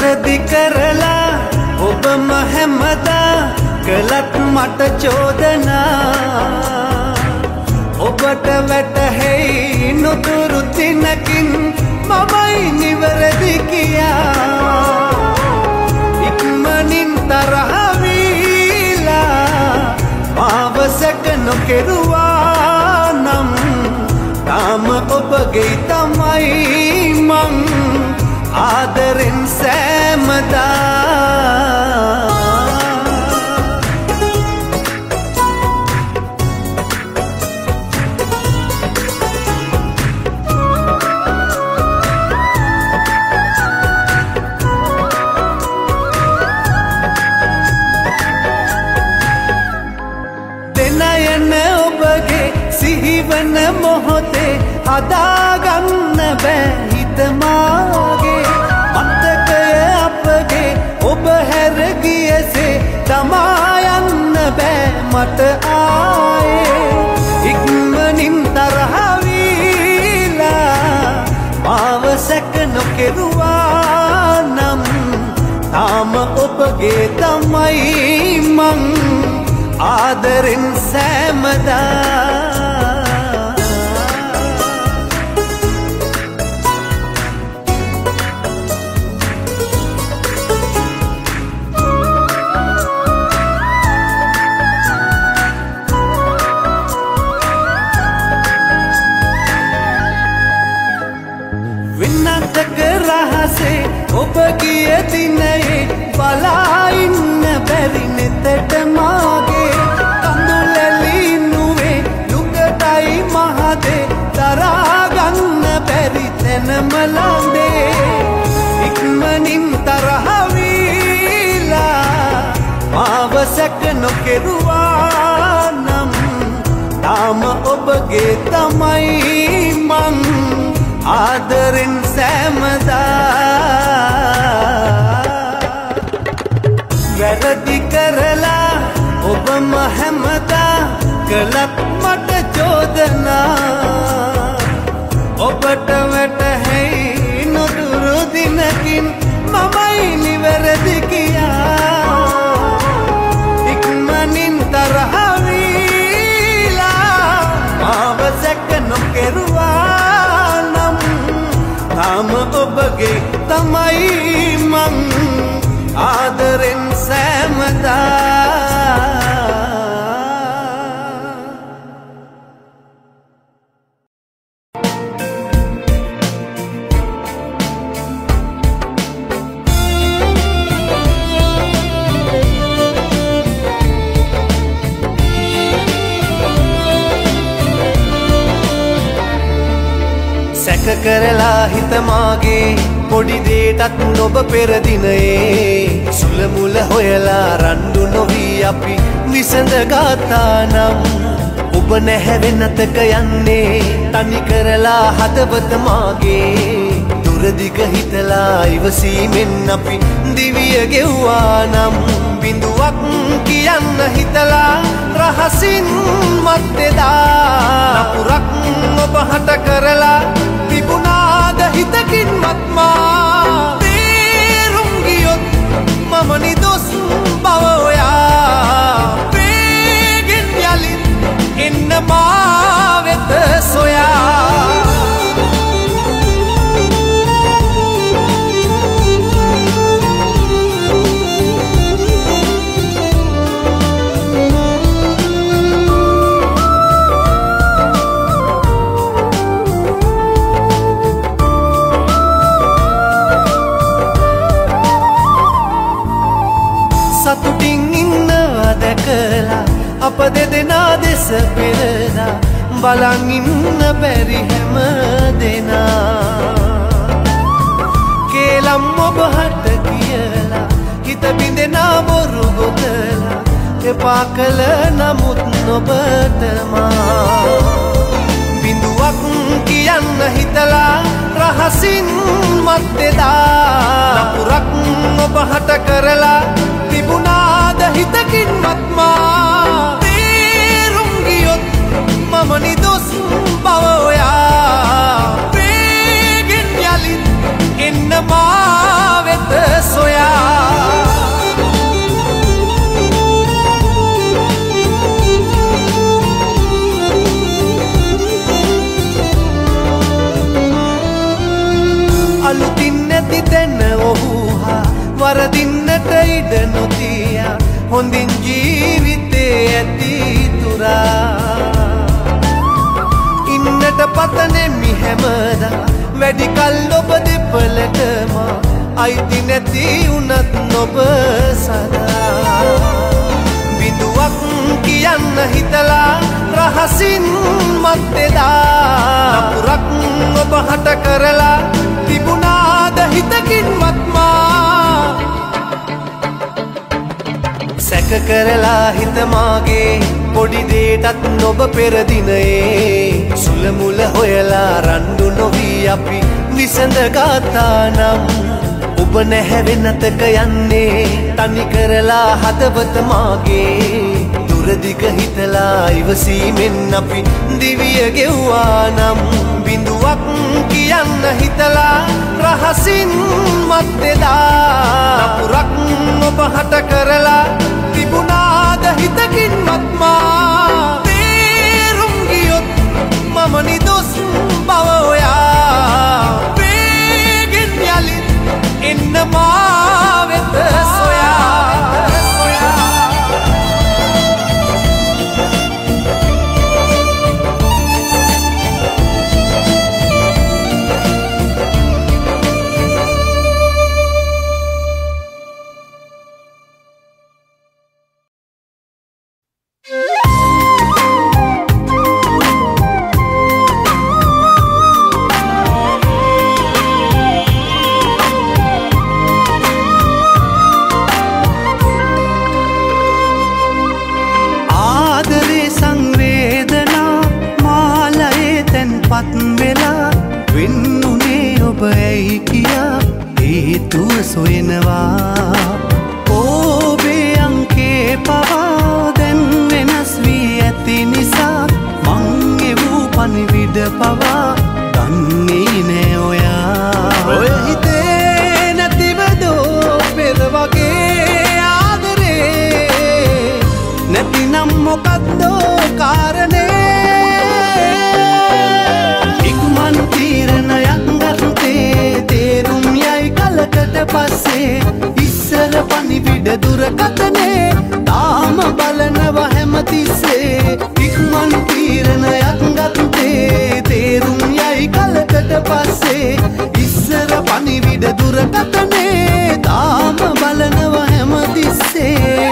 වැරදි කරලා ඔබම හැමදා කළත් මට චෝදනා ඔබට වැටහෙයි නොදුරු දිනකින් මමයි නිවැරදි කියා ඉක්මනින් තරහ වීලා මාව සැක නොකෙරුවා නම් තාම ඔබගේ තමයි මං ආදරෙන් සෑමදා සිහිවන මොහොතේ හදාගන්න බෑ හිත මාගේ මතකය අපගේ ඔබ හැර ගියසේ තමා යන්න බෑ මට ආයේ ඉක්මනින් තරහ වීලා මාව සැක නොකෙරුවා නම් තාම ඔබගේ තමයි මං ආදරෙන් සෑමදා වින්නතක රහසේ ඔබ ගිය දිනේ බලා ඉන්න බැරි නෙතට මාගේ කඳුලැලි නුවේ දුකටයි මහදේ තරහා ගන්න බැරි තැනම ළඟේ ඉක්මනින් තරහ වීලා මාව සැක නොකෙරුවා නම් තාම ඔබගේ තමයි මං ආදරෙන් සෑමදා වැරදි කරලා ඔබම හැමදා කළත් මට චෝදනා ඔබට වැටහෙයි නොදුරු දිනකින් මමයි නිවැරදි කියා ඉක්මනින් තරහ වීලා මාව සැක නොකෙරුවා නම් තාම ඔබගේ තමයි මං ආදරෙන් සෑමදා සැක කරලා හිත මාගේ පොඩි දේටත් නොබ පෙර දිනයේ සුල මුල හොයලා රණ්ඩු නොවී අපි විසඳගත්තා නම් ඔබ නැහැ වෙනතක යන්නේ තනි කරලා හදවත මාගේ දුරදිග හිතලා ඉවසීමෙන් අපි දිවිය ගෙව්වා නම් බිඳුවක් කියන්න හිතලා රහසින් මැද්දේදා නපුරක් ඔබ හට කරලා තිබුණාද හිතකින්වත් මා තේරුම් ගියොත් මම නිදොස් බව ඔයා වේගෙන් යලිත් එන්න මා වෙත සොයා සතුටින් ඉන්නවා දැකලා අප දෙදෙනා දෙස පෙරලා බලන් ඉන්න බැරි හැම දෙනා කේලම් ඔබ හට කියලා හිත බින්දෙනා බොරු ගොතලා එපා කළ නමුත් නොබට මා බිඳුවක් කියන්න හිතලා රහසින් මැද්දේදා නපුරක් ඔබ හට කරලා තිබුණාද හිතකින්වත් මා තේරුම් ගියොත් මම නිදොස් බව ඔයා වේගෙන් යලිත් එන්න මා වෙත හොඳින් ජීවිතේ ඇති තුරා ඉන්නට පතන්නේ මිහැමදා වැඩි කල් ඔබ දෙපළටම අයිති නැති උනත් නොබ සදා බිඳුවක් කියන්න හිතලා රහසින් මත්තේදා නපුරක් ඔබ හට කරලා තිබුණාද හිතකින් මත්මා සැක කරලා හිත මාගේ පොඩි දේටත් නොබ පෙර දිනයේ සුල මුල හොයලා රණ්ඩු නොවී අපි විසඳගත්තා නම් ඔබ නැහැ වෙනතක යන්නේ තනි කරලා හදවත මාගේ දුරදිග හිතලා ඉවසීමෙන් අපි දිවිය ගෙව්වා නම් බිඳුවක් කියන්න හිතලා රහසින් මත්තේදා නපුරක් ඔබ හට කරලා තිබුණාද හිතකින් මත්මා තේරුම් ගියොත් මම නිදොස් බව ඔයා වේගෙන් යලිත් එන්න මා වෙත සොයා සොයනවා ඔබේ අංකේ පවා දැන් වෙනස් වී ඇති නිසා මං එවූ පණිවිඩ පවා දන්නේ නෑ ඔයා ඔය හිතේ නැතිවදෝ පෙර වගේ ආදරේ නැතිනම් මොකක්දෝ කාරණේ ඉක්මන් තීරණයක් ගත්තේ තේරුම් යයි කලකට පස්සේ ඉස්සර පණිවිඩ දුරකථනේ තාම බලනවා හැමතිස්සේ ඉක්මන් තීරණයක් ගත්තේ තේරුම් යයි කලකට පස්සේ ඉස්සර පණිවිඩ දුරකථනේ තාම බලනවා හැමතිස්සේ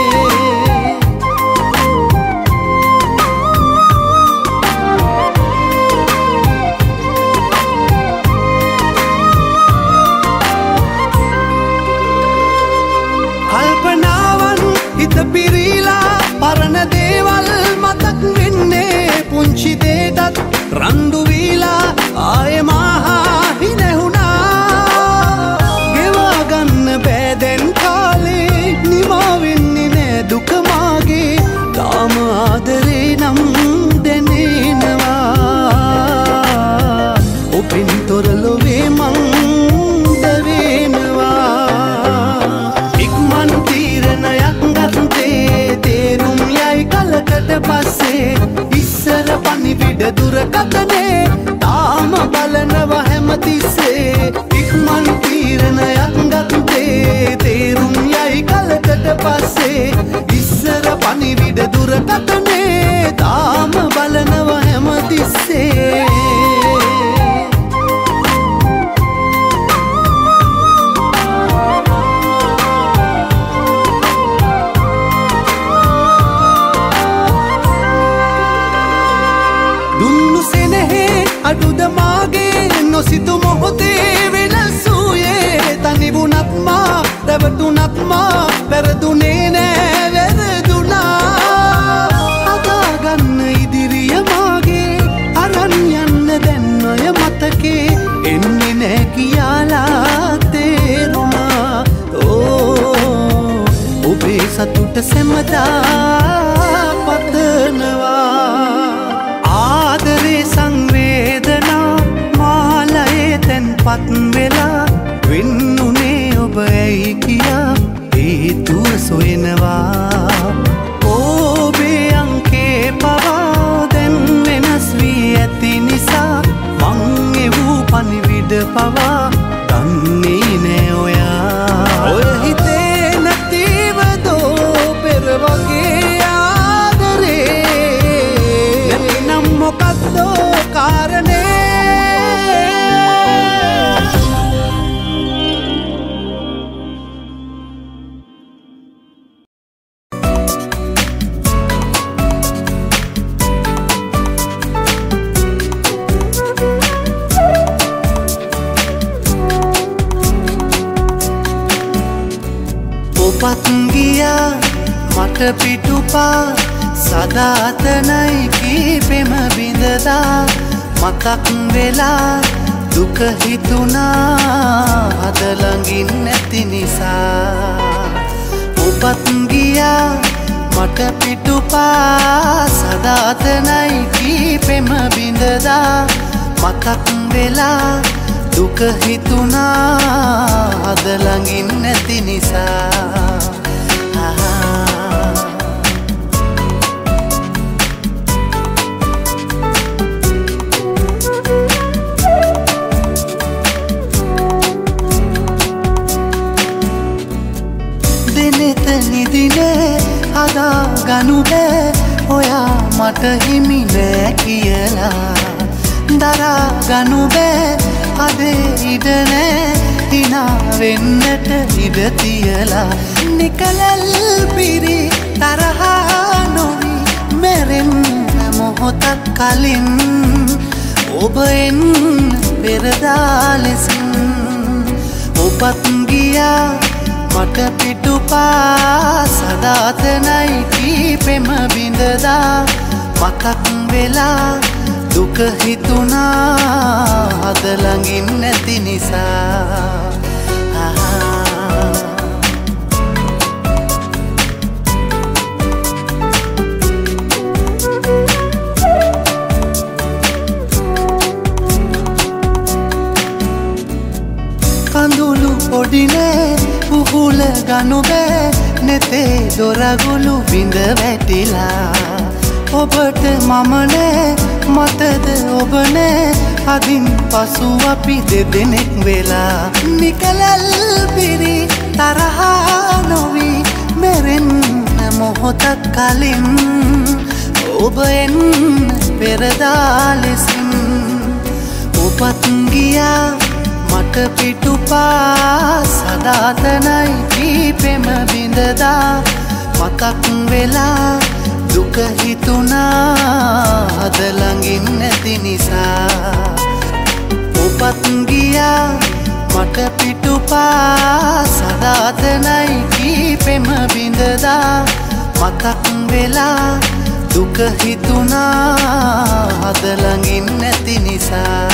පිරීලා පරණ දේවල් මතක් වෙන්නේ පුංචි දේටත් රණ්ඩු වීලා ආයෙ මාහා හිනැහුණා ගෙවා ගන්න බෑ දැන් කාලේ නිමා වෙන්නේ නෑ දුක මාගේ තාම ආදරේ නම් දැනෙනවා ඔබෙන් තොර ලොවේ මං දැවෙනවා ඉක්මන් තීරණයක් තේරුම් යයි කලකට පස්සේ ඉස්සර පණිවිඩ දුරකථනේ තාම බලනවා හැමතිස්සේ ඉක්මන් තීරණයක් ගත්තේ තේරුම් යයි කලකට පස්සේ ඉස්සර පණිවිඩ දුරකථනේ තාම බලනවා හැමතිස්සේ අඩුද මාගේ නොසිතු මොහොතේ වෙනස් වූයේ තනිවුණත් මා රැවටුණත් මා වැරදුනේ නෑ වැරදුනා හදාගන්න ඉදිරිය මාගේ අරන් යන්න දැන් ඔය මතකේ එන්නේ නෑ කියාලා තේරුණා ඔබේ සතුට සැමදා පතනවා ආදරේ සංවේදනා මාලයේ තැන්පත් වෙලා වෙන්නුනේ ඔබ ඇයි කියා හේතුව සොයනවා ඔබේ අංකේ පවා දැන් වෙනස් වී ඇති නිසා මං එවූ පණිවිඩ පවා දන්නේ නෑ ඔයා ඔය හිතේ නැතිවදෝ ඔබත් ගියා මට පිටුපා සදාතනයි කීපෙම බිඳලා මතක් වෙලා දුක හිතුණා අද ළඟින් නැති නිසා ඔබත් ගියා මට පිටුපා සදාතනයි කීපෙම බිඳලා මතක් වෙලා දුක හිතුණා අද ළඟින් නැති නිසා දිනෙත නිදිනේ හදා ගනු බෑ ඔයා මට හිමි නෑ කියලා දරා ගනු බෑ අදේ ඉඩ නෑ හිනා වෙන්නට ඉඩ තියලා නිකලල් පිරි තරහා නොවි මැරෙන්න මොහොතක් කලින් ඔබ එන්න පෙරදා ලෙසින් ඔබත් ගියා මට පිටුපා සදාතනයි කීපෙම බිඳලා මතක් වෙලා දුක හිතුණා අද ළඟින් නැති නිසා කඳුළු පොඩිනේ පුහුල ගනු බෑ නෙතේ දොරගුළු බිඳ වැටිලා ඔබට මම නෑ මතද ඔබ නෑ අදින් පසු අපි දෙදෙනෙක් වෙලා නිකලල් පිරි තරහා නොවි මැරෙන්න මොහොතක් කලින් ඔබ එන්න පෙරදා ලෙසින් ඔබත් ගියා මට පිටුපා සදාතනයි කීපෙම බිඳලා මතක් වෙලා දුක හිතුණා අද ළඟින් නැති නිසා ඔබත් ගියා මට පිටුපා සදාතනයි කීපෙම බිඳලා මතක් වෙලා දුක හිතුණා අද ළඟින් නැති නිසා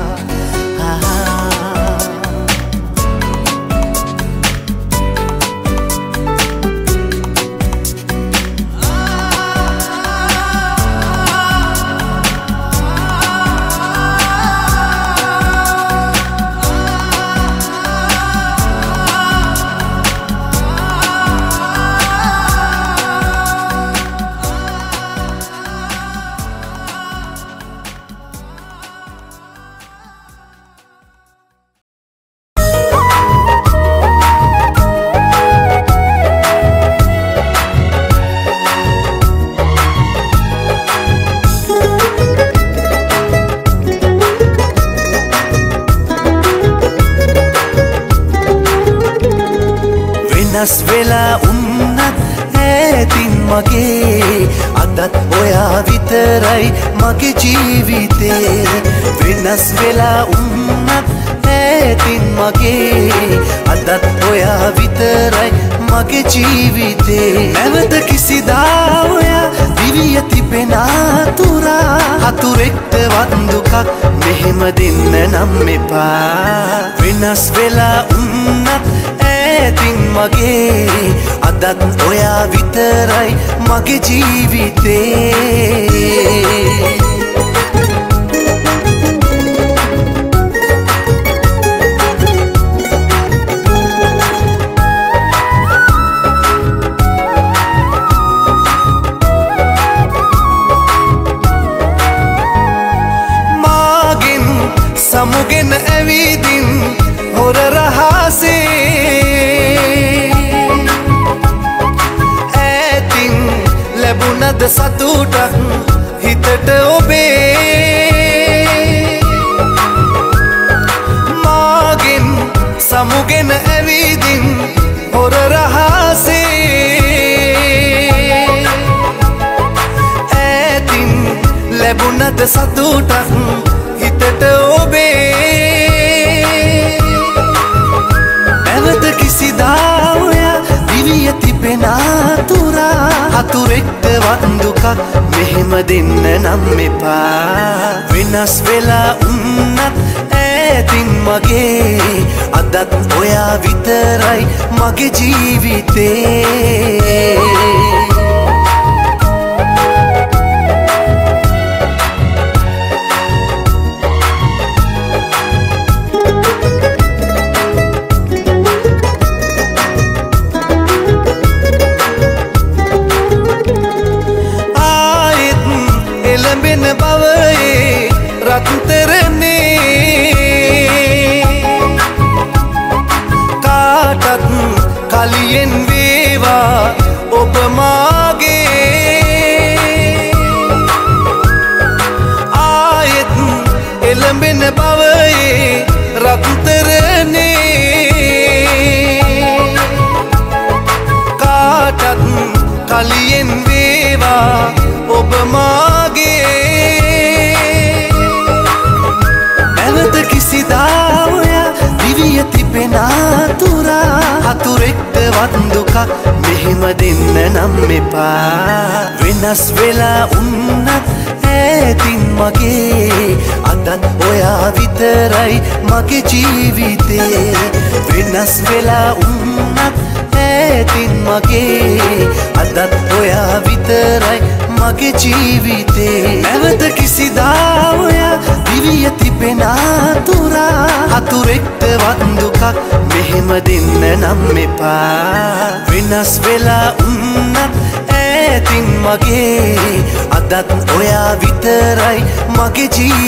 වෙනස් වෙලා උන්නත් ඈතින් මගේ අදත් ඔයා විතරයි මගේ ජීවිතේ වෙනස් වෙලා උන්නත් ඈතින් මගේ අදත් ඔයා විතරයි මගේ ජීවිතේ නැවත කිසිදා ඔයා දිවිය තිබෙන අතුරා හතුරෙක්ට වන්දුකක් මෙහෙම දෙන්න නම් එපා වෙනස් වෙලා උන්නත් ඈතින් මගේ අදත් ඔයා විතරයි මගේ ජීවිතේ මාගෙන් සමුගෙන ඇවිදින් හොර රහසේ ලැබුණද සතුටක් හිතට ඔබේ මාගෙන් සමුගෙන ඇවිදින් හොර රහසේ ඈතින් ලැබුණද සතුටක් හිතට ඔබේ නැවත කිසිදා ඔයා දිවි මෙහෙම දෙන්න නම් එපා වෙනස් වෙලා උන්නත් ඈතින් මගේ අදත් ඔයා විතරයි මගේ ජීවිතේ එළඹෙන බවයේ රත්තරනේ කාටත් කලියෙන් වේවා ඔබ මාගේ ආයෙත් එළඹෙන බවයේ රත්තරනේ කාටත් කලියෙන් වේවා ඔබ නැවත කිසිදා ඔයා දිවිය තිබෙන අතුරා හතුරෙක්ට වත් දුකක් මෙහෙම දෙන්න නම් එපා වෙනස් වෙලා උන්නත් ඈතින් මගේ අදත් ඔයා විතරයි මගේ ජීවිතේ වෙනස් වෙලා උන්නත් ඈතින් මගේ අදත් ඔයා විතරයි මගේ ජීවිතේ නැවත කිසිදා ඔයා දිවිය තිබෙන අතුරා හතුරෙක්ට වත් දුකක් මෙහෙම දෙන්න නම් එපා වෙනස් වෙලා උන්නත් ඈතින් මගේ අදත් ඔයා විතරයි මගේ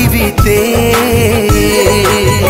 ජීවිතේ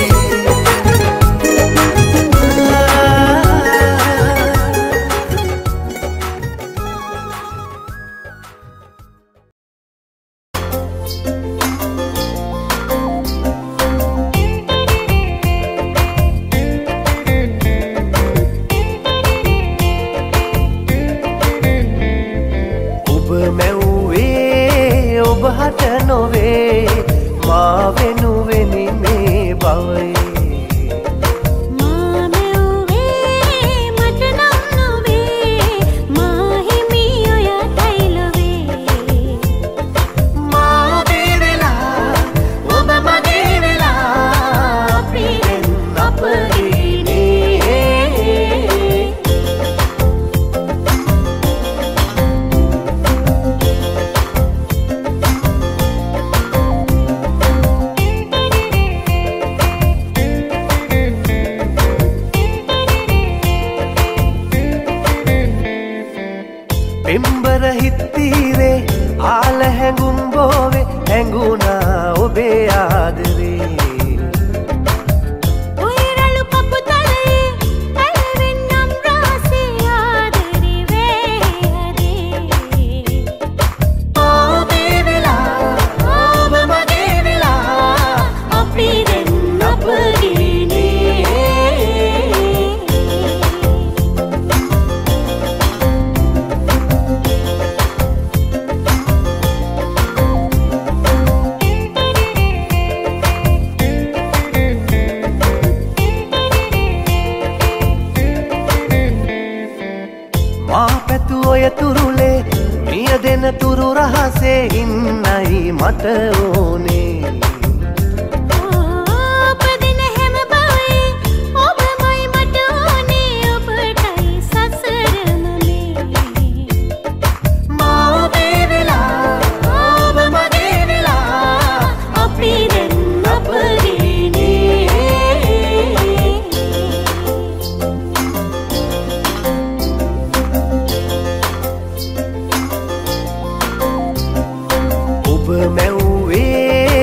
ඔබ මැව්වේ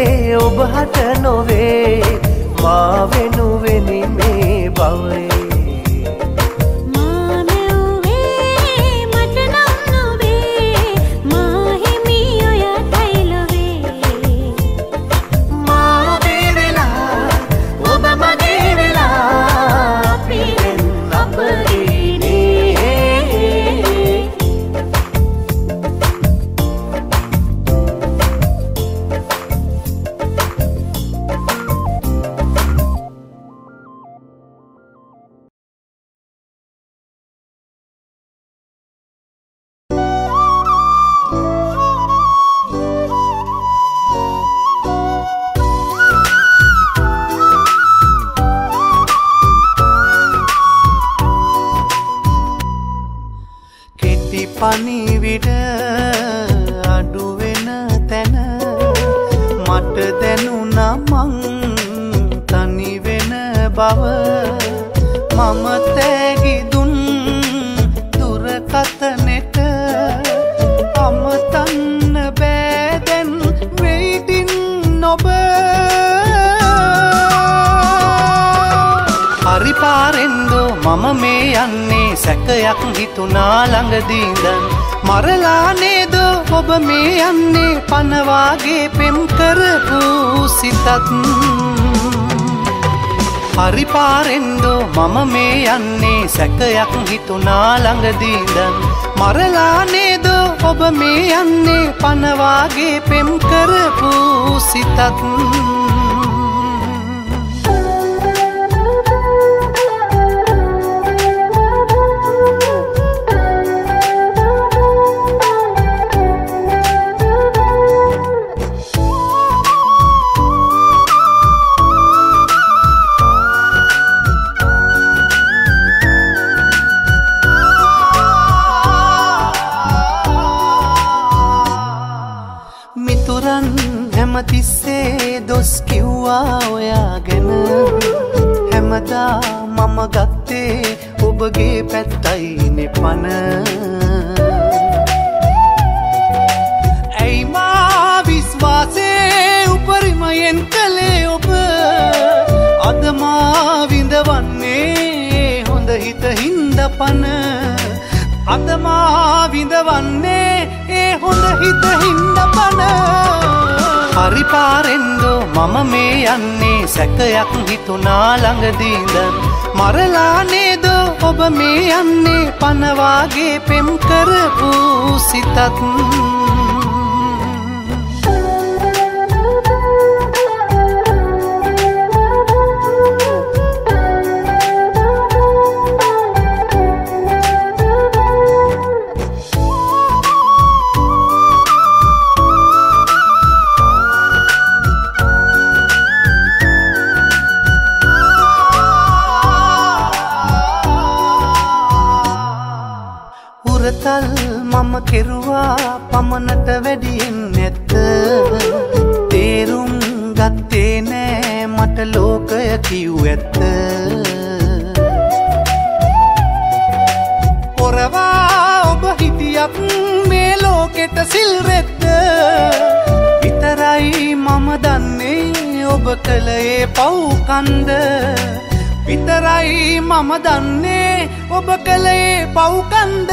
පණිවිඩ අඩු වෙන තැන මට දැනුණා මං තනි වෙන බව මම තෑගි දුන් දුරකථනෙට අමතන්න බෑ දැන් waiting නොබ හරි පාරෙන්දෝ මම මේ යන්නේ සැකයක් හිතුණා ළඟදී ඉඳන් මරලා නේද ඔබ මේ යන්නේ පනවාගේ පෙම් කරපු සිතත් හරි පාරෙන්දෝ මම මේ යන්නේ සැකයක් හිතුණා ළඟදී ඉඳන් මරලා නේද ඔබ මේ යන්නේ පනවාගේ පෙම් කරපු සිතත් තිස්සේ දොස් කිව්වා ඔයාගෙන හැමදා මම ගත්තේ ඔබගේ පැත්තයිනේ පන ඇයි මා විශ්වාසේ උපරිමයෙන් කළේ ඔබ අද මා විඳවන්නේ හොඳ හිත හින්ද පන අද මා විඳවන්නේ ඒ හොඳ හිත හින්ද පන හරි පාරෙන්දෝ මම මේ යන්නේ සැකයක් හිතුණා ළඟදී ඉඳන් මරලා නේද ඔබ මේ යන්නේ පනවාගේ පෙම් කරපු සිතත් මම කෙරුවා පමණට වැඩියෙන් නැත්ත තේරුම් ගත්තේ නෑ මට ලෝකය කිව් ඇත්ත පොරවා ඔබ හිටියක් මේ ලෝකෙට සිල් රෙද්ද විතරයි මම දන්නේ ඔබ කළේ පව්කන්ද විතරයි මම දන්නේ ඔබ කළේ පව්කන්ද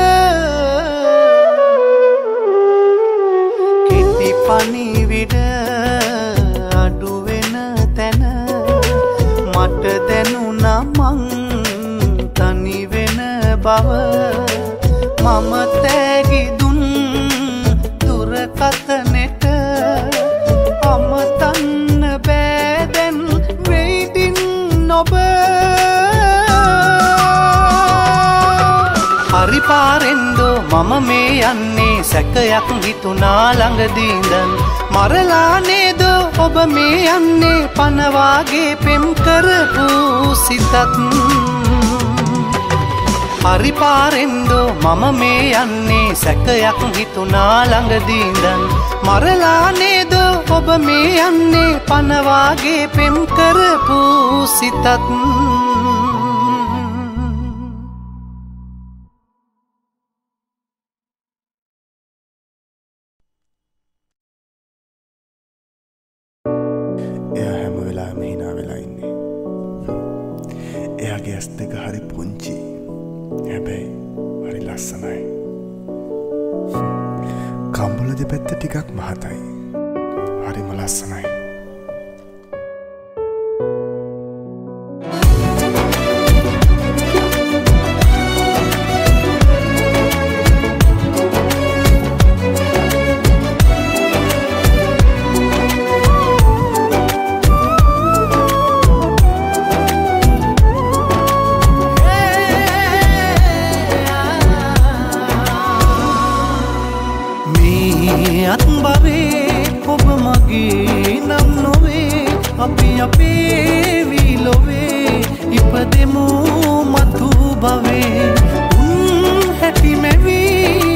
කිටි පණිවිඩ අඩු වෙන තැන මට දැනුණා මං තනි වෙන බව මම තෑගි දුන් දුරකථනෙට අමතන්න බෑ දැන් waiting නොබ හරි පාරෙන්දෝ මම මේ යන්නේ සැකයක් හිතුණා ළඟදී ඉඳන් මරලා නේද ඔබ මේ යන්නේ පනවාගේ පෙම් කරපු සිතත් හරි පාරෙන්දෝ මම මේ යන්නේ සැකයක් හිතුණා ළඟදී ඉඳන් මරලා නේද ඔබ මේ යන්නේ පනවාගේ පෙම් කරපු සිතත් ඇස් දෙක හරි පුංචි හැබැයි හරි ලස්සනයි කම්බුල දෙපැත්ත ටිකක් මහතයි හරිම ලස්සනයි ඉපදෙමු මතු භවේ උන් හැටි මෙවී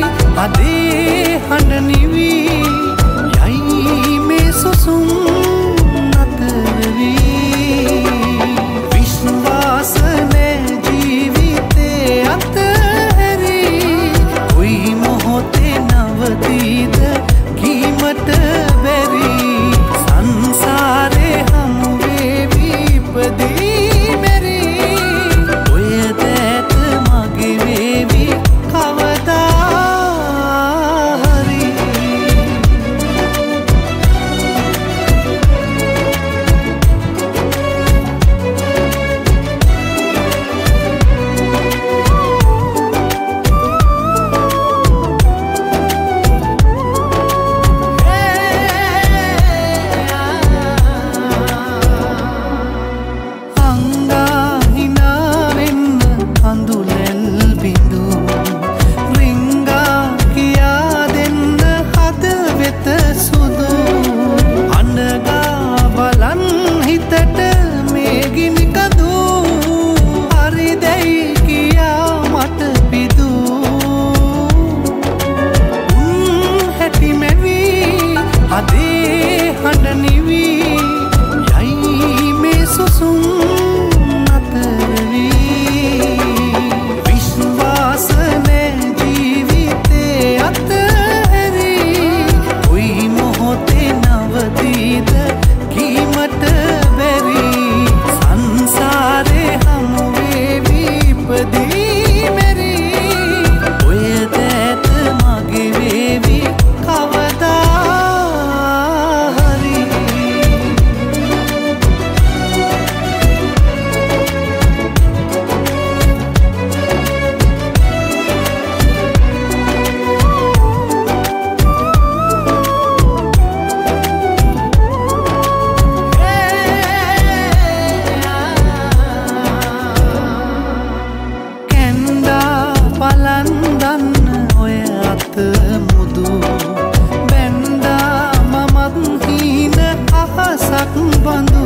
බඳු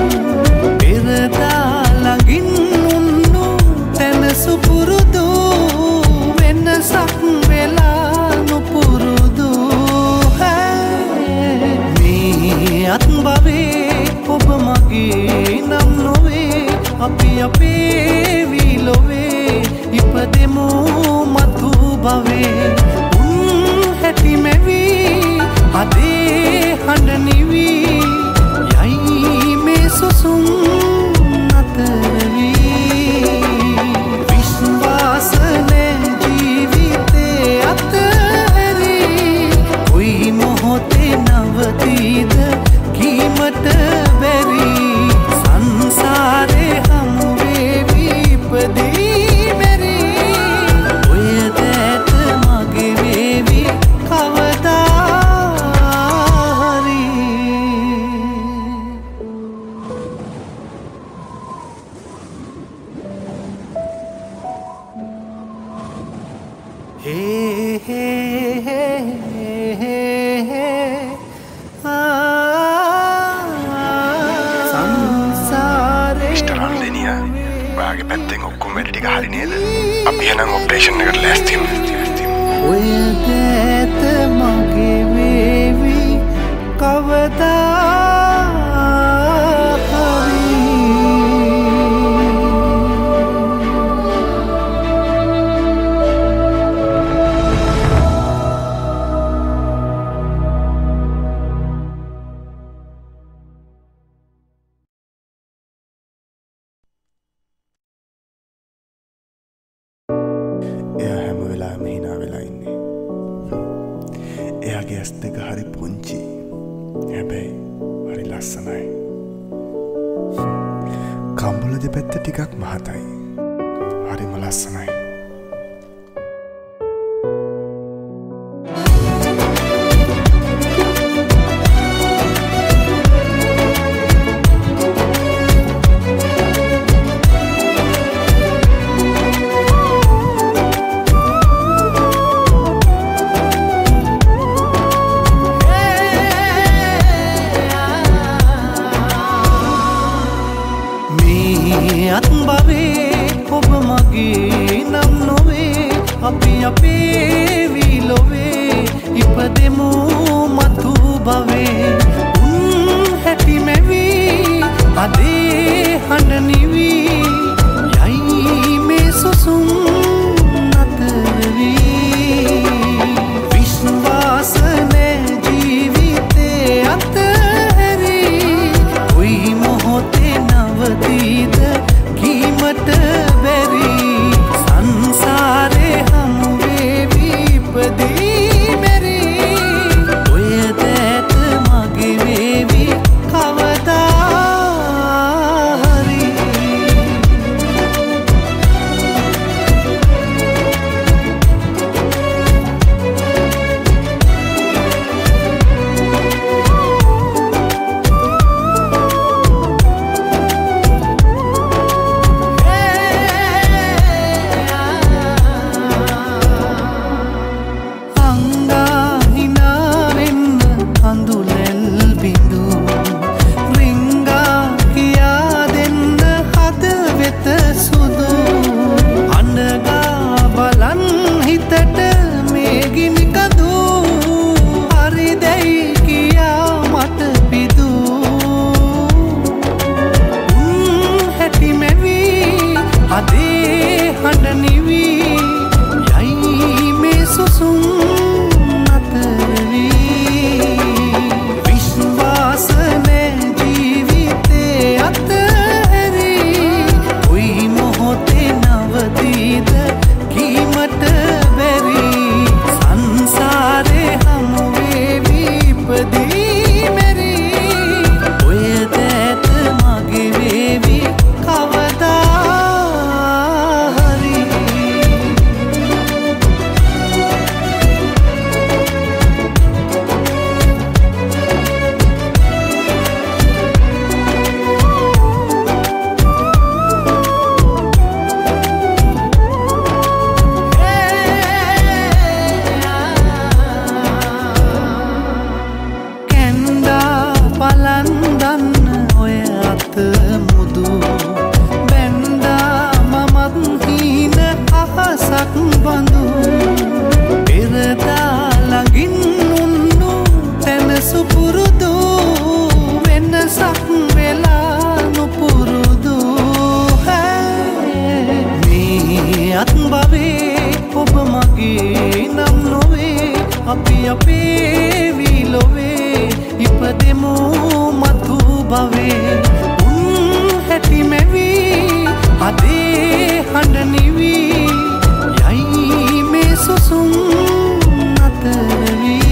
පෙරදා ළඟින් උන්නු තැන සුපුරුදු වෙනසක් වෙලා නුපුරුදු මේ අත්බවේ ඔබ මගේ නම් නොවේ අපි අපේ විලොවේ ඉපදෙමු මතු භවේ හැටි මෙවී අදේ හඬ නිවී යයි මේ සුසුම් අතරවී විශ්වාසනේ ජීවිතේ අතහැරී කොයි මොහොතේ නවතීද කීමට බැරි සංසාරේ හමු වේවි ඉපදී මෙරි ඔය දැත මගේ වේවි කවදාහරි හේ හේ ඔයාගේ පැත්තෙන් ඔක්කොම වැඩ ටික හරි නේද? අපි එහෙනම් ඔපරේෂන් එකට ලෑස්තිමු. ඔය දැත මගේ වේවි කවදා එයාගේ ඇස් දෙක හරි පුංචි හැබැයි හරි ලස්සනයි කම්බුල දෙපැත්ත ටිකක් මහතයි හරිම ලස්සනයි අත්බවේ ඔබ මගේ නම් නොවේ අපි අපේ විලොවේ ඉපදෙමු මතු භවේ හැටි මෙවී අදේ හඬ නිවී යයි මේ සුසුම් අතරවී විශ්වාසනේ ජීවිතේ අතහැරී කොයි මොහොතේ නවතීද කීමට බැරි සංසාරේ හමු වේවි මගේ නම් නොවේ අපි අපේ විලොවේ ඉපදෙමු මතු භවේ උන් හැටි මෙවි අදේ හඬ නිවි යයි මේ සුසුම් නතරවි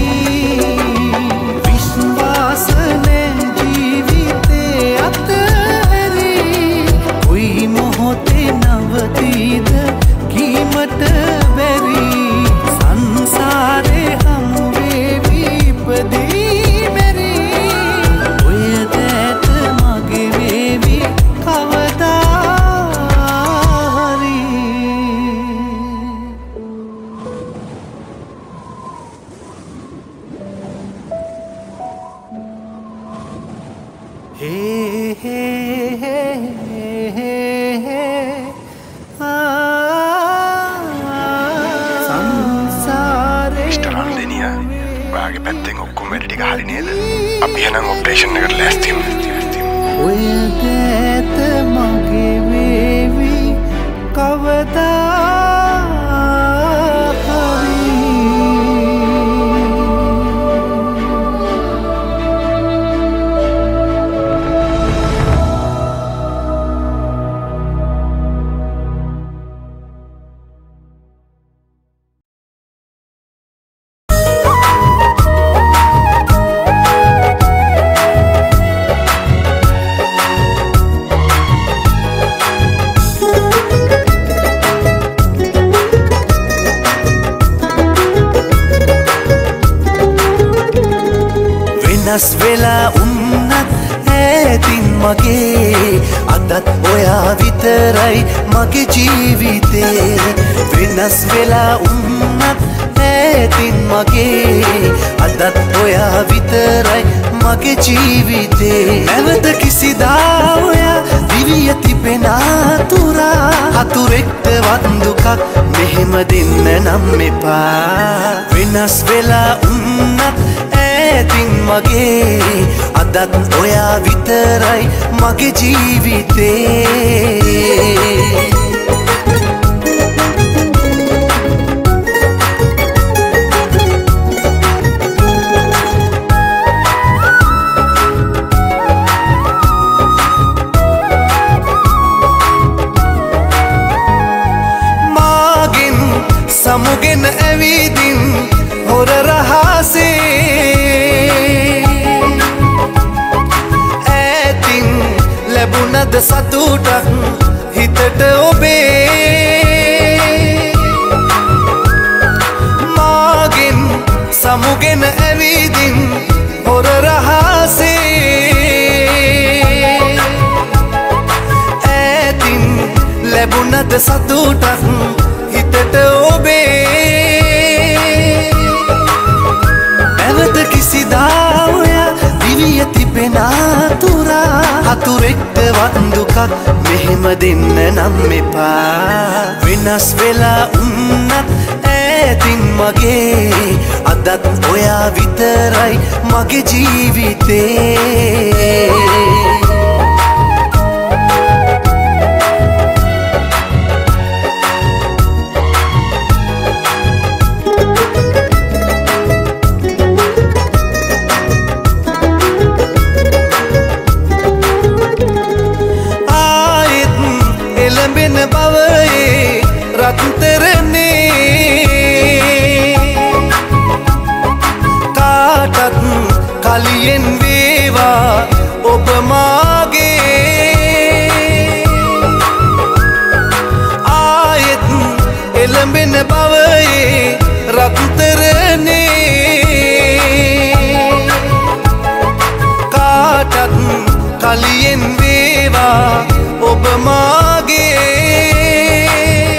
විශ්වාසනේ ජීවිතේ අතහැරි කොයි මොහොතේ නවතීද කීමට බැරි සංසාරේ හමු වේවි ඉපදී මෙරි ඔය දැත මගේ වේවි කවදා හරි Hey, hey, hey, hey, hey. Mister Andeniya ඔයාගේ පැත්තෙන් ඔක්කොම වැඩ ටික හරි නේද? අපි එහෙනම් ඔපරේෂන් එකට ලෑස්තිමු. ඔය දැත මගේ වේවි කවදා වෙනස් වෙලා උන්නත් ඈතින් මගේ අදත් ඔයා විතරයි මගේ ජීවිතේ වෙනස් වෙලා උන්නත් ඈතින් මගේ අදත් ඔයා විතරයි මගේ ජීවිතේ නැවත කිසිදා ඔයා දිවිය තිබෙන අතුරා හතුරෙක්ට වන්දුකක් මෙහෙම දෙන්න නම් එපා වෙනස් වෙලා උන්නත් ඈතින් මගේ අදත් ඔයා විතරයි මගේ ජීවිතේ මාගෙන් සමුගෙන ඇවිදින් හොර රහසේ ඈතින් ලැබුණද සතුටක් හිතට ඔබේ මාගෙන් සමුගෙන ඇවිදින් හොර රහසේ ඈතින් ලැබුණද සතුටක් හිතට ඔබේ නැවත කිසිදා ඔයා දිවිය තිබෙන අතුරා හතුරෙක්ට වන්දුකක් මෙහෙම දෙන්න නම් එපා වෙනස් වෙලා උන්නත් ඈතින් මගේ අදත් ඔයා විතරයි මගේ ජීවිතේ කාටත් කලියෙන් වේවා ඔබ මාගේ ආයෙත් එළඹෙන බවයේ රත්තරනේ කාටත් කලියෙන් වේවා ඔබ මාගේ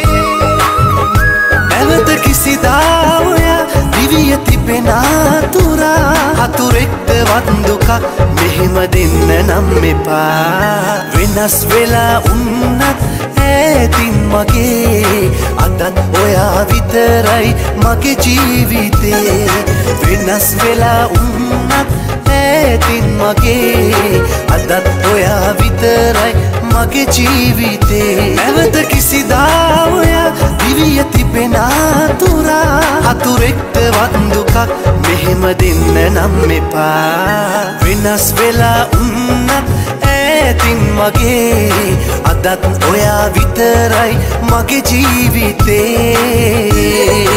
නැවත කිසිදා ඔයා දිවිය තිබෙන අතුරා හතුරෙක්ට වන්දුකක් මෙහෙම දෙන්න නම් එපා වෙනස් වෙලා උන්නත් ඈතින් මගේ අදත් ඔයා විතරයි මගේ ජීවිතේ වෙනස් වෙලා උන්නත් ඈතින් මගේ අදත් ඔයා විතරයි මගේ ජීවිතේ නැවත කිසිදා ඔයා දිවිය තිබෙන අතුරා අතුරෙක්ට වන්දුකක් මෙහෙම දෙන්න නම් එපා වෙනස් වෙලා උන්නත් ඈතින් මගේ අදත් ඔයා විතරයි මගේ ජීවිතේ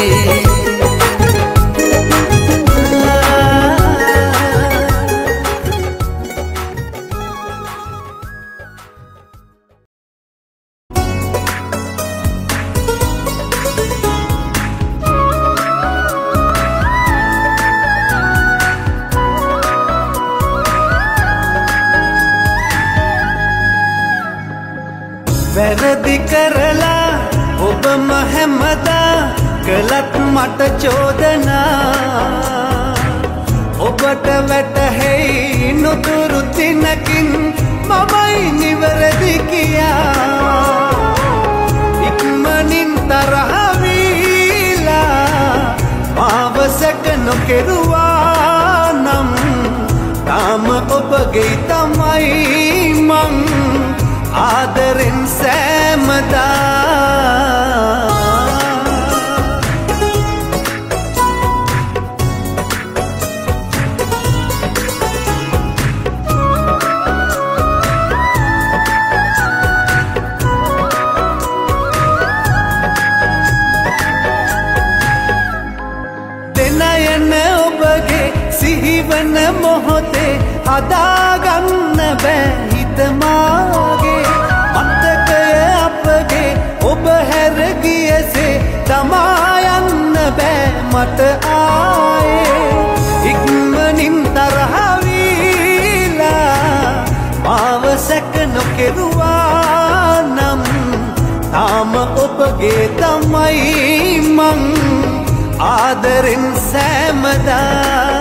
වැරදි කරලා ඔබම හැමදා කළත් මට චෝදනා ඔබට වැටහෙයි නොදුරු දිනකින් මමයි නිවැරදි කියා ඉක්මනින් තරහ වීලා මාව සැක නොකෙරුවා නම් තාම ඔබගේ තමයි මං ආදරෙන් සෑමදා දෙනයන ඔබගේ සිහිවන මොහොතේ හදාගන්න බෑ හිතමාගේ මතකය අපගේ ඔබ හැර ගියසේ තමා යන්න බෑ මට ආයේ ඉක්මනින් තරහ වීලා මාව සැක නොකෙරුවා නම් තාම ඔබගේ තමයි මං ආදරෙන් සෑමදා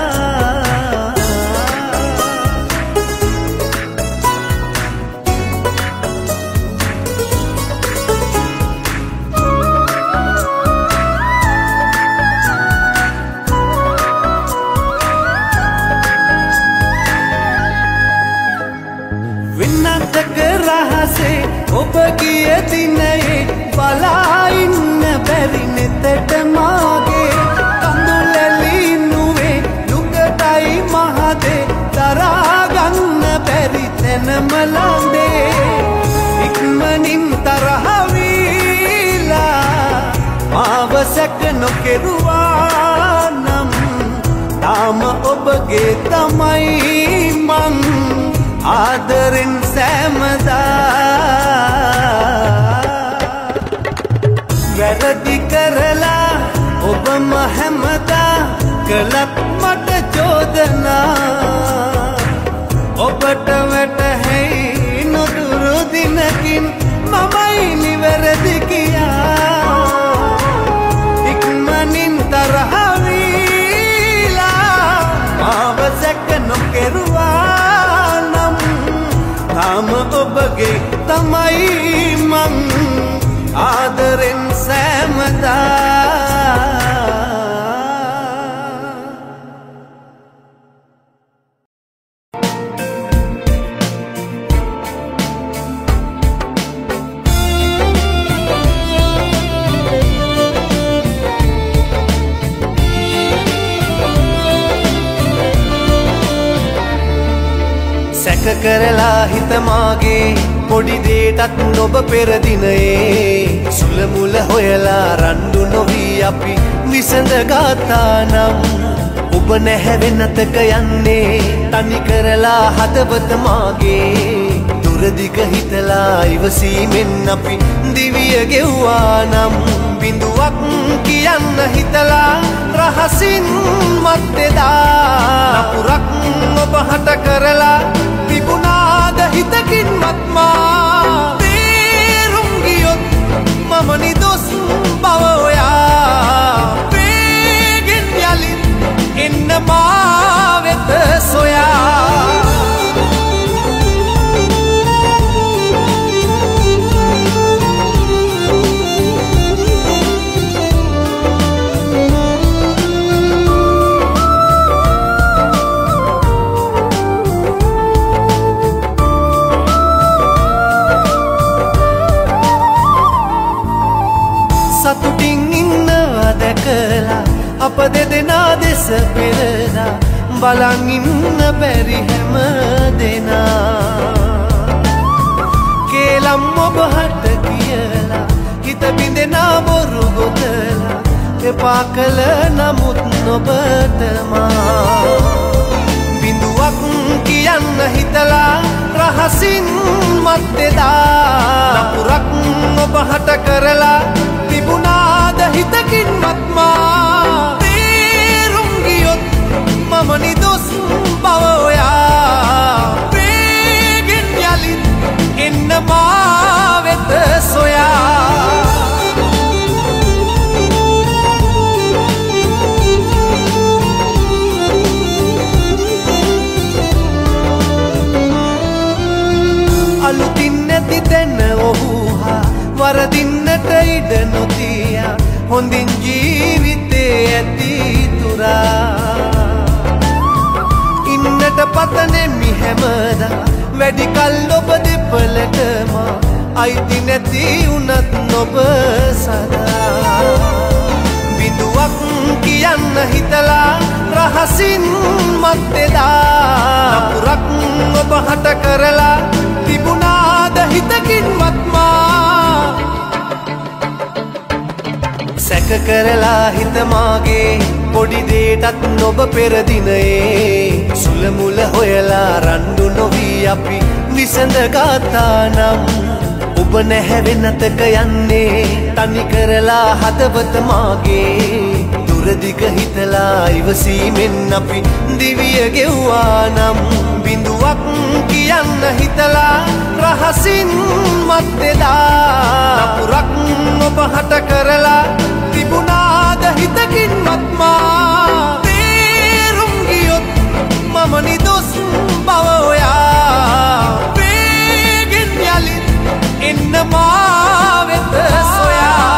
වින්නතක රහසේ ඔබ ගිය දිනයේ බලා ඉන්න බැරි නෙතට මාගේ කඳුලැලි නුවේ දුකටයි මහදේ දරා ගන්න බැරි තැනම ළඟේ ඉක්මනින් තරහ වීලා මාව සැක නොකෙරුවා නම් තාම ඔබගේ තමයි මං ආදරෙන් සෑමදා වැරදි කරලා ඔබම හැමදා කළත් මට චෝදනා ඔබට වැටහෙයි නොදුරු දිනකින් මමයි නිවැරදි කියා ඉක්මනින් තරහ වීලා මාව සැක නොකෙරුවා නම් තාම ඔබගේ තමයි මං ආදරෙන් සෑමදා සැක කරලා හිතමාගේ පොඩි දේටත් නොබ පෙරදිනයේ සුළමුල හොයලා රණ්ඩු නොවී අපි විසඳගත්තා නම් ඔබ නැහැ වෙනතක යන්නේ තනි කරලා හදවත මාගේ දුරදිග හිතලා ඉවසීමෙන් අපි දිවිය ගෙව්වා නම් බිඳුවක් කියන්න හිතලා රහසින් මත්තේදා නපුරක් ඔබ හට කරලා තිබුණාද හිතකින් මත්මා තේරුම් ගියොත් මම නිදොස් බව ඔයා වේගෙන් යලින් එන්න මා වෙත සොයා අප දෙදෙනා දෙස පෙරලා බලන් ඉන්න බැරි හැම දෙනා කේලම් ඔබහට කියලා හිත බිඳෙනා බොරු ගොතලා එපා කළ නමුත් නොබතමා බිඳුවක් කියන්න හිතලා රහසින් මත්තෙදා නපුරක් ඔබහට කරලා තිබුණාද හිතකින්වත් මා තේරුම් ගියොත් මම නිදොස් බව ඔයා වේගෙන් යලිත් එන්න මා වෙත සොයා අලුතින් නැති තැන ඔහු හා වරදින්නට ඉඩ නොතියා හොඳින් ජීවිතේ ඇති තුරා ඉන්නට පතනෙමි හැමදා වැඩි කල් ඔබ දෙපළටම අයිති නැති උනත් නොබ සදා බිඳුවක් කියන්න හිතලා රහසින් මත්තෙදා නපුරක් ඔබහට කරලා තිබුණාද හිතකින්වත් මා සැක කරලා හිත මාගේ පොඩි දේටත් නොබ පෙරදිනයේ සුලමුල හොයලා රණ්ඩු නොවී අපි විසඳගත්තා නම් ඔබ නැහැ වෙනතක යන්නේ තනි කරලා හදවත මාගේ දුරදිග හිතලා ඉවසීමෙන් අපි දිවිය ගෙව්වා නම් බිඳුවක් කියන්න හිතලා රහසින් මත්තෙදා නපුරක් ඔබහට කරලා තිබුණාද හිතකින්වත් මා තේරුම් ගියොත් මම නිදොස් බව ඔයා වේගෙන් යලිත් එන්න මා වෙත සොයා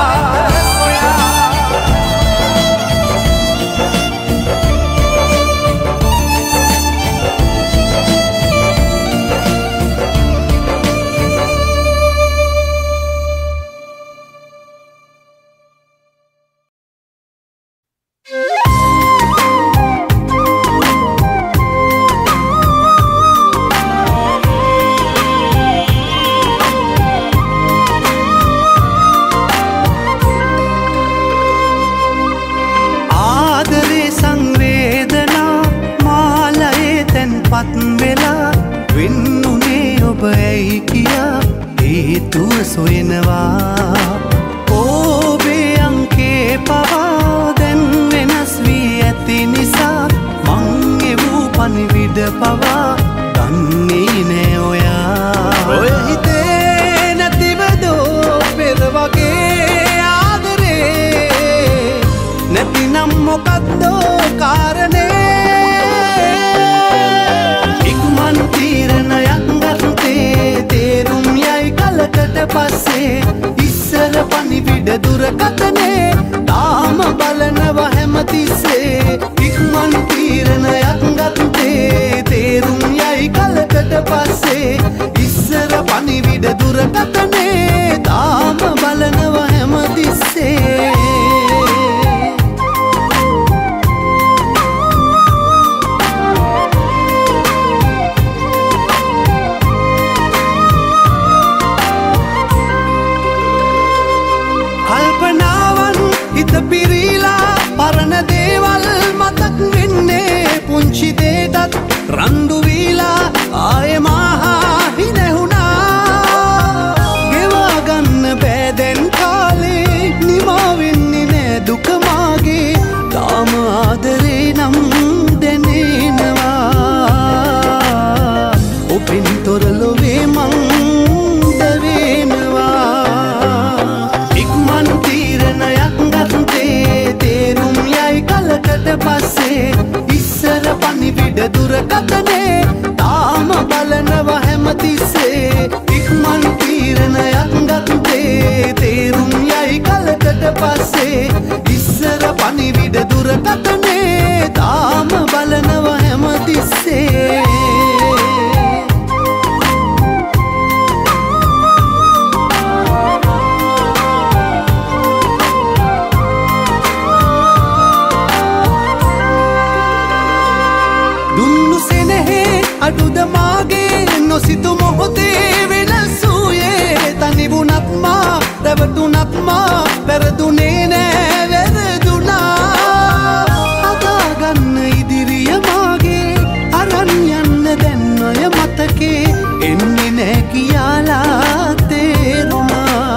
අඩුද මාගේ නොසිතු මොහොතේ වෙනසුයේ තනිවුණත් මා රැවටුණත් මා වැරදුනේ නෑ වැරදුනා අදාගන්න ඉදිරිය මාගේ අරන් යන්න දැන් ඔය මතකේ එන්නේ නෑ කියාලා තේරුණා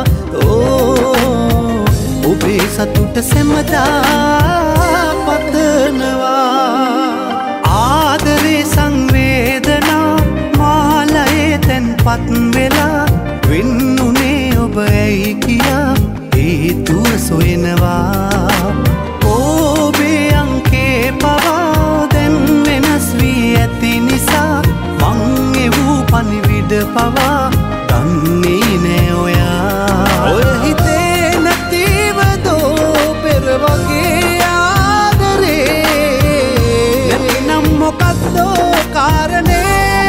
ඔබේ සතුට සැමදා පතනවා ආදරේ සංවේදනා මාලයේ තැන්පත් වෙලා වෙන්නුනේ ඔබ ඇයි කියා හේතුව සොයනවා ඔබේ අංකේ පවා දැන් වෙනස් වී ඇති නිසා මං එවූ පණිවිඩ පවා දන්නේ නෑ ඔයා ඔය හිතේ නැතිවදෝ පෙර වගේ ආදරේ නැතිනම් මොකක්දෝ කාරණේ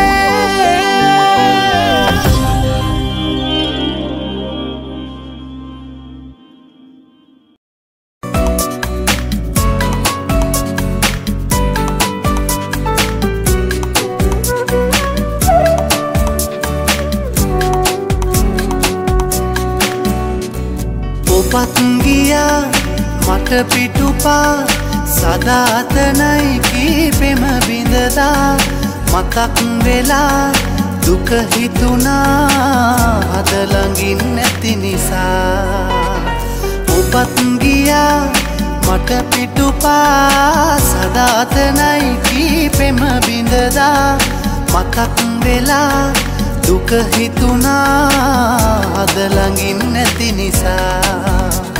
ඔබත් ගියා මට පිටුපා සදාතනයි කීපෙම බිඳදා මතක් වෙලා දුක හිතුණා අද ළඟින් නැති නිසා ඔබත් ගියා මට පිටුපා සදාතනයි කීපෙම බිඳදා මතක් වෙලා දුක හිතුණා අද ළඟින් නැති නිසා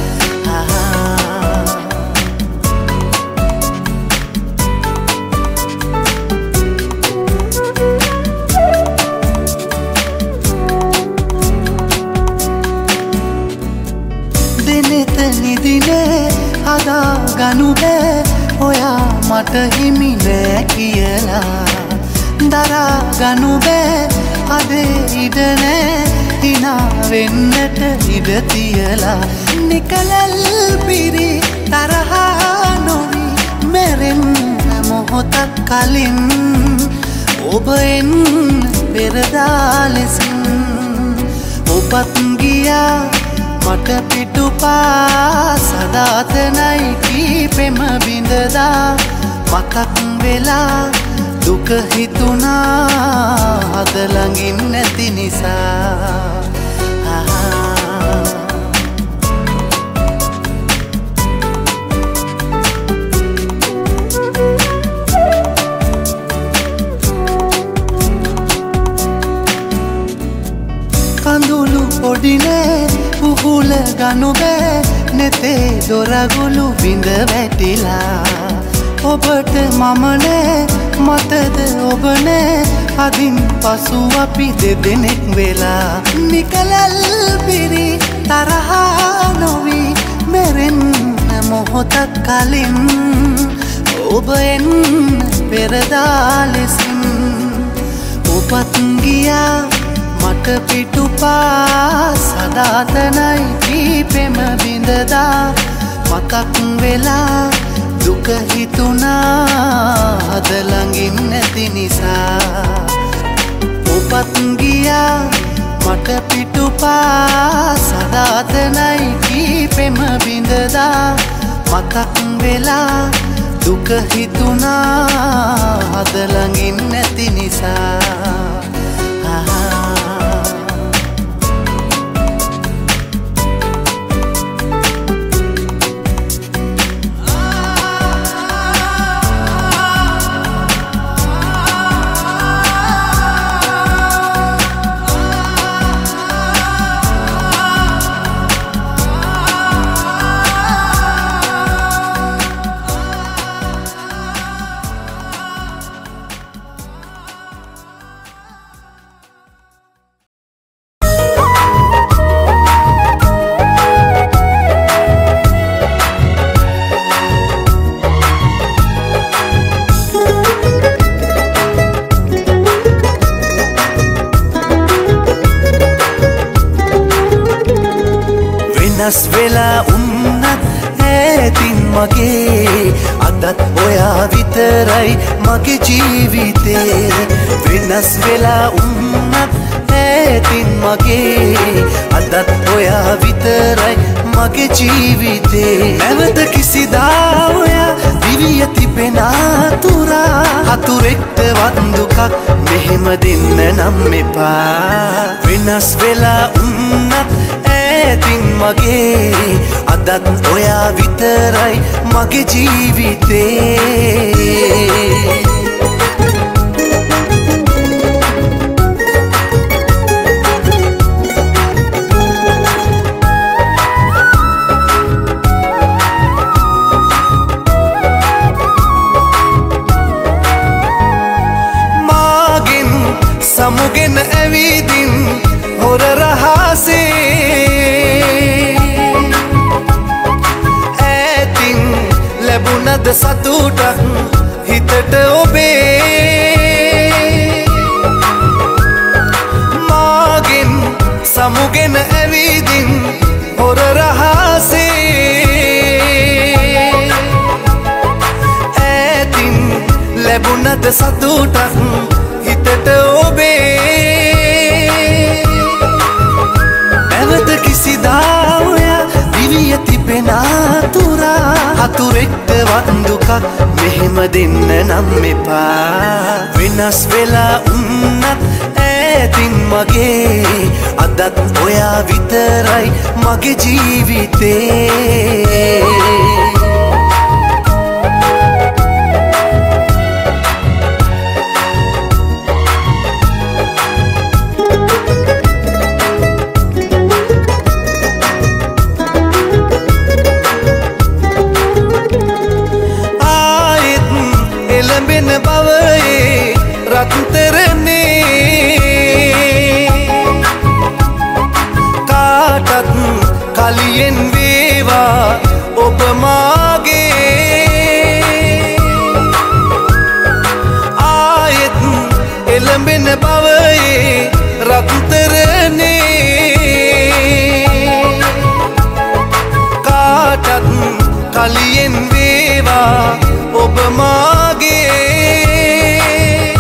දිනෙත නිදිනේ හදා ගනු බෑ ඔයා මට හිමි නෑ කියලා දරා ගනු බෑ අදේ ඉඩ නෑ හිනා වෙන්නට ඉඩ තියලා නිකලල් පිරි තරහා නොවි මැරෙන්න මොහොතක් කලින් ඔබ එන්න පෙරදා ලෙසින් ඔබත් ගියා මට පිටුපා සදාතනයි කීපෙම බිඳදා මතක් වෙලා දුක හිතුණා අද ළඟින් නැති නිසා කඳුළු පොඩිනේ උහුල ගනු බෑ නෙතේ දොරගුළු බිඳ වැටිලා ඔබට මම නෑ මතද ඔබ නෑ අදින් පසු අපි දෙදෙනෙක් වෙලා නිකලල් පිරි තරහා නොවි මැරෙන්න මොහොතක් කලින් ඔබ එන්න පෙරදා ලෙසින් ඔබත් ගියා මට පිටුපා සදාතනයි කීපෙම බිඳදා මතක් වෙලා දුක හිතුණා අද ළඟින් නැති නිසා ඔබත් ගියා මට පිටුපා සදාතනයි කීපෙම බිඳදා මතක් වෙලා දුක හිතුණා අද ළඟින් නැති නිසා වෙනස් වෙලා උන්නත් ඈතින් මගේ අදත් ඔයා විතරයි මගේ ජීවිතේ වෙනස් වෙලා උන්නත් ඈතින් මගේ අදත් ඔයා විතරයි මගේ ජීවිතේ නැවත කිසිදා ඔයා දිවිය තිබෙන අතුරා හතුරෙක්ට වන්දුකක් මෙහෙම දෙන්න නම් එපා වෙනස් වෙලා උන්නත් ඈතින් මගේ අදත් ඔයා විතරයි මගේ ජීවිතේ සමුගෙන ඇවිදින් හොර රහසේ ඈතින් ලැබුණද සතුටක් හිතට ඔබේ මාගෙන් සමුගෙන ඇවිදින් හොර රහසේ ඈතින් ලැබුණද සතුටක් හිතට ඔබේ නැවත කිසිදා ඔයා දිවිය තිබෙන අතුරා හතුරෙක්ට වන්දුකක් මෙහෙම දෙන්න නම් එපා වෙනස් වෙලා උන්නත් ඈතින් මගේ අදත් ඔයා විතරයි මගේ ජීවිතේ කාටත් කලියෙන් වේවා ඔබ මාගේ ආයෙත් එළඹෙන බවයේ රත්තරනේ කාටත් කලියෙන් වේවා ඔබ මාගේ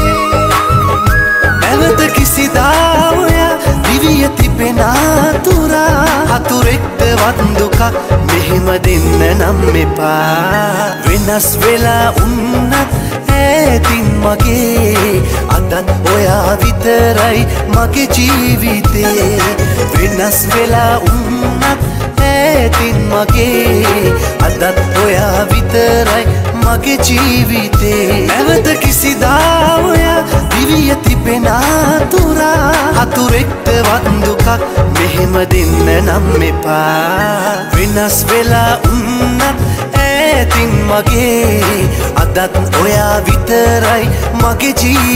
නැවත කිසිදා ඔයා දිවිය තිබෙන අතුරා හතුරෙක්ට වන්දුකක් මෙහෙම දෙන්න නම් එපා වෙනස් වෙලා උන්නත් ඈතින් මගේ අදත් ඔයා විතරයි මගේ ජීවිතේ වෙනස් වෙලා උන්නත් ඈතින් මගේ අදත් ඔයා විතරයි මගේ ජීවිතේ නැවත කිසිදා ඔයා දිවිය තිබෙන අතුරා හතුරෙක්ට වන්දුකක් මෙහෙම දෙන්න නම් එපා වෙනස් වෙලා උන්නත් ඈතින් මගේ අදත් ඔයා විතරයි මගේ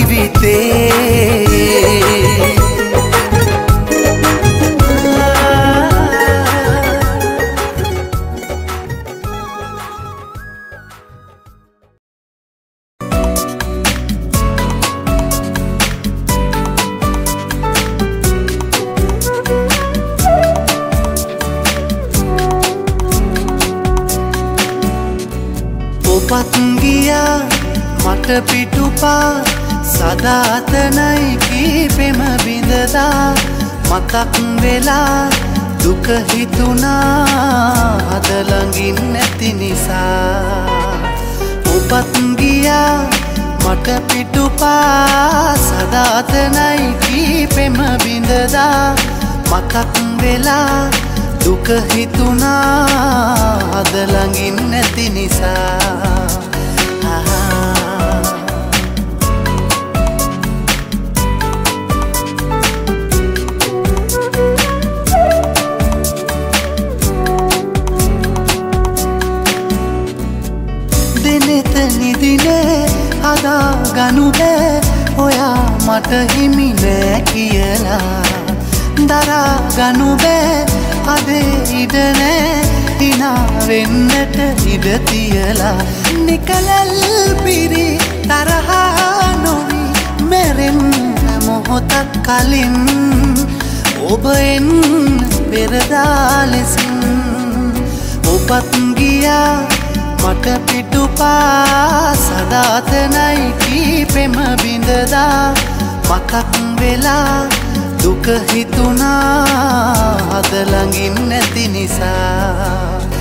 ජීවිතේ ඔබත් ගියා මට පිටුපා සදාතනයි කීපෙම බිඳදා මතක් වෙලා දුක හිතුණා අද ළඟින් නැති නිසා ඔබත් ගියා මට පිටුපා සදාතනයි කීපෙම බිඳදා මතක් වෙලා දුක හිතුණා අද ළඟින් නැති නිසා දෙනෙත නිදිනේ හදා ගනු බෑ ඔයා මට හිමි නෑ කියලා දරා ගනු බෑ අදේ ඉඩ නෑ හිනා වෙන්නට ඉඩ තියලා නිකලල් පිරි තරහා නොවි මැරෙන්න මොහොතක් කලින් ඔබ එන්න පෙරදා ලෙසින් ඔබත් ගියා පිටුපා සදාතනයි කීපෙම බිඳදා මතක් වෙලා දුක හිතුණා හද ළඟින් නැති නිසා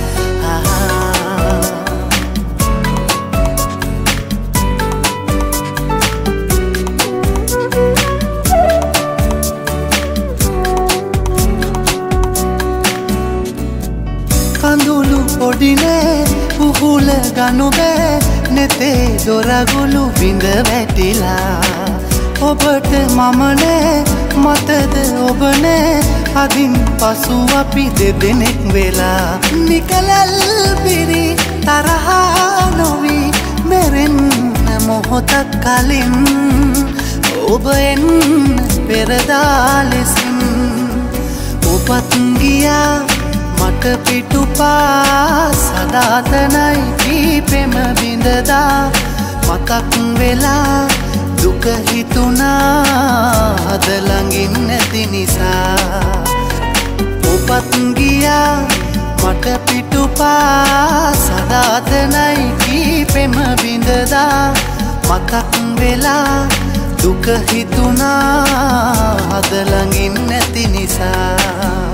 කඳුළු පොඩිනේ පුහුල ගනු බෑ නෙතේ දොරගුළු බිඳ වැටිලා ඔබට මමනේ මතද ඔබනේ අදින් පසු අපි දෙදෙනෙක් වෙලා නිකලල් පිරි තරහා නොවි මෙරෙන්න මොහොතක් කලින් ඔබ එන්න පෙරදා ලෙසින් ඔබත් ගියා මට පිටුපා සදාතනයි කීපෙම බිඳදා මතක් වෙලා දුක හිතුණා හද ළඟින් නැති නිසා ඔබත් ගියා මට පිටුපා සදාතනයි කීපෙම බිඳදා මතක් වෙලා දුක හිතුණා හද ළඟින් නැති නිසා